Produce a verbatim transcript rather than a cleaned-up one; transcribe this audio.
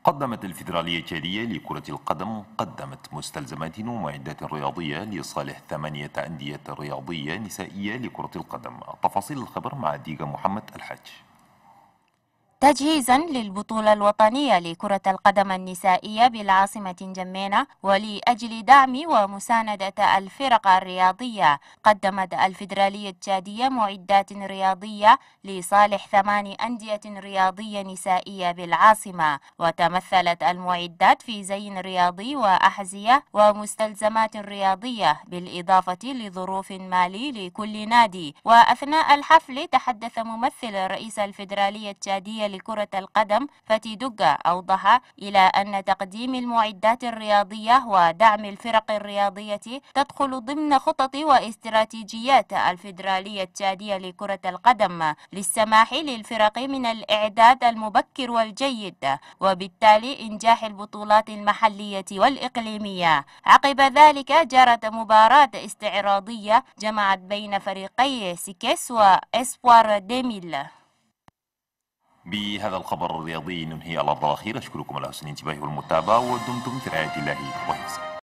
قدمت الفيدرالية التشادية لكرة القدم قدمت مستلزمات ومعدات رياضية لصالح ثمانية أندية رياضية نسائية لكرة القدم. تفاصيل الخبر مع ديجا محمد الحاج. تجهيزا للبطولة الوطنية لكرة القدم النسائية بالعاصمة جمينة ولأجل دعم ومساندة الفرق الرياضية، قدمت الفيدرالية التشادية معدات رياضية لصالح ثمان أندية رياضية نسائية بالعاصمة، وتمثلت المعدات في زين رياضي وأحذية ومستلزمات رياضية بالإضافة لظروف مالي لكل نادي. وأثناء الحفل تحدث ممثل رئيس الفيدرالية التشادية لكرة القدم فتي دقة، أوضح إلى أن تقديم المعدات الرياضية ودعم الفرق الرياضية تدخل ضمن خطط واستراتيجيات الفيدرالية التشادية لكرة القدم للسماح للفرق من الإعداد المبكر والجيد، وبالتالي إنجاح البطولات المحلية والإقليمية. عقب ذلك جرت مباراة استعراضية جمعت بين فريقي سيكيس وإسبوار ديميل. بهذا الخبر الرياضي ننهي على الأخير. أشكركم على حسن الانتباه والمتابعة ودمتم في رعاية الله وحفظه.